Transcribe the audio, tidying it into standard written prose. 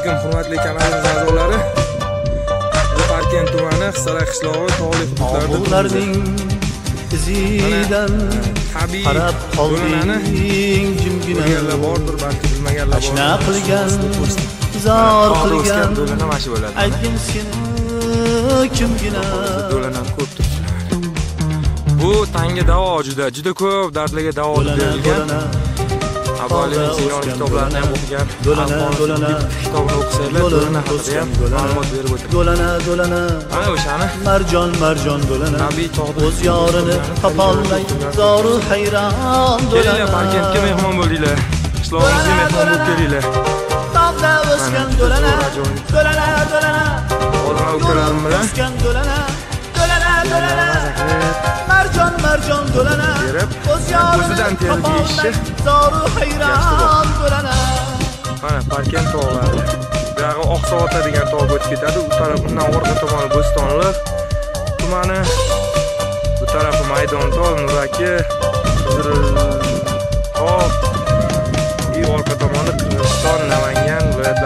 alaykum hurmatli kanalimiz a'zolari. Parkent tumani Hisara qishlog'i tog'li hududlarida izidan qarab qolding jimgina bilganlar bordir, balki bilmaganlar bor. Ashna qilgan, zor qilgan do'lana mashi bo'ladi. aytgin seni kimgina Do'lana ko'p turibdilar. Bu tanga davo juda ko'p dardlarga davo berilgan. Avvaliga Siyon kitoblarini ham o'qigan. Do'lana kitobini o'qisanglar, do'lana haqida ham ma'lumot berib o'tadi. Do'lana Mana o'shani marjon do'lana tabiiy tog'da o'z yorini topolmay zoru hayron kelinglar, Parkentga mehmon bo'ldinglar. Qishlog'imizga mehmon bo'lib kelinglar. tog'da o'sgan do'lana Oldin ukalarim bilan o'sgan do'lana marjon do'lana o'z yorini o'zidan terib yeyishchi. zoru hayron do'lana. Mana Parkent tog'lari. Bu yog'i Oqsovota degan tog' o'tib ketadi. U taraf undan orqa tomoni Bo'stonliq tumani. Bu tarafi Maydonzor, Nuraki, Qiziltog'. Orqa tomoni Qirg'iziston, Namangan viloyat